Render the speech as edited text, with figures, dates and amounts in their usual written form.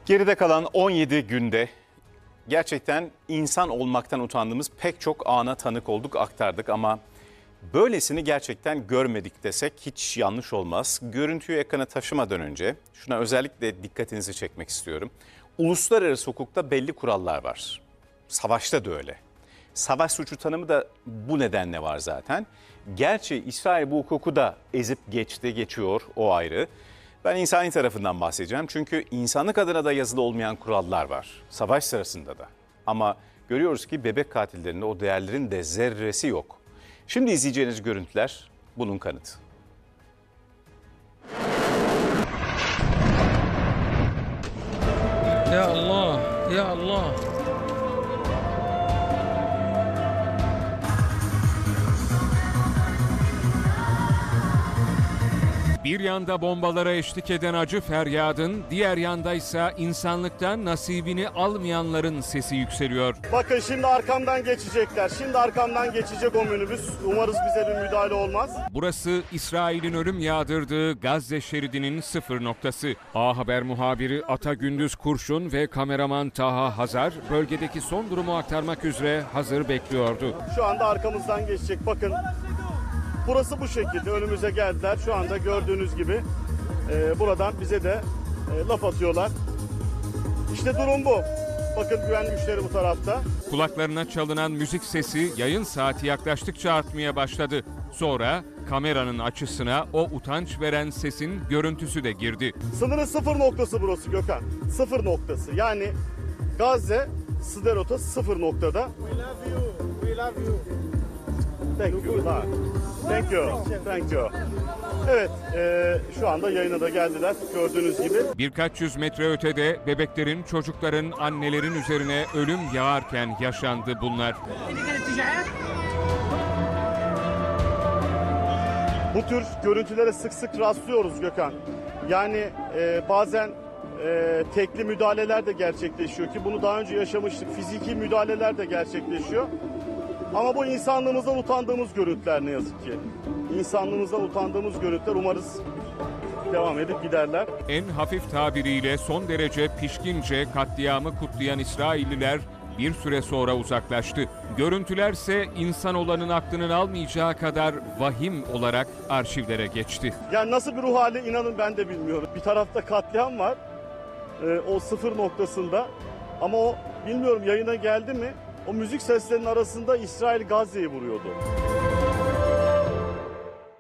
Geride kalan 17 günde gerçekten insan olmaktan utandığımız pek çok ana tanık olduk, aktardık ama böylesini gerçekten görmedik desek hiç yanlış olmaz. Görüntüyü ekrana taşımadan önce şuna özellikle dikkatinizi çekmek istiyorum. Uluslararası hukukta belli kurallar var. Savaşta da öyle. Savaş suçu tanımı da bu nedenle var zaten. Gerçi İsrail bu hukuku da ezip geçiyor, o ayrı. Ben insani tarafından bahsedeceğim çünkü insanlık adına da yazılı olmayan kurallar var. Savaş sırasında da. Ama görüyoruz ki bebek katillerinde o değerlerin de zerresi yok. Şimdi izleyeceğiniz görüntüler bunun kanıtı. Ya Allah, ya Allah. Bir yanda bombalara eşlik eden acı feryadın, diğer yanda ise insanlıktan nasibini almayanların sesi yükseliyor. Bakın şimdi arkamdan geçecekler. Şimdi arkamdan geçecek o minibüs. Umarız bize bir müdahale olmaz. Burası İsrail'in ölüm yağdırdığı Gazze şeridinin sıfır noktası. A Haber muhabiri Ata Gündüz Kurşun ve kameraman Taha Hazar bölgedeki son durumu aktarmak üzere hazır bekliyordu. Şu anda arkamızdan geçecek. Bakın. Burası bu şekilde önümüze geldiler. Şu anda gördüğünüz gibi buradan bize de laf atıyorlar. İşte durum bu. Bakın güvenlik güçleri bu tarafta. Kulaklarına çalınan müzik sesi yayın saati yaklaştıkça artmaya başladı. Sonra kameranın açısına o utanç veren sesin görüntüsü de girdi. Sınırın sıfır noktası burası Gökhan. Sıfır noktası. Yani Gazze, Sderot'a sıfır noktada. We love you. We love you. Thank you. Thank you. Thank you. Evet, şu anda yayına da geldiler gördüğünüz gibi. Birkaç yüz metre ötede bebeklerin, çocukların, annelerin üzerine ölüm yağarken yaşandı bunlar. Bu tür görüntülere sık sık rastlıyoruz Gökhan. Yani bazen tekli müdahaleler de gerçekleşiyor ki bunu daha önce yaşamıştık. Fiziki müdahaleler de gerçekleşiyor. Ama bu insanlığımızdan utandığımız görüntüler ne yazık ki. İnsanlığımızdan utandığımız görüntüler, umarız devam edip giderler. En hafif tabiriyle son derece pişkince katliamı kutlayan İsrailliler bir süre sonra uzaklaştı. Görüntülerse insan olanın aklının almayacağı kadar vahim olarak arşivlere geçti. Yani nasıl bir ruh hali inanın ben de bilmiyorum. Bir tarafta katliam var o sıfır noktasında ama o bilmiyorum yayına geldi mi? O müzik seslerinin arasında İsrail Gazze'yi vuruyordu.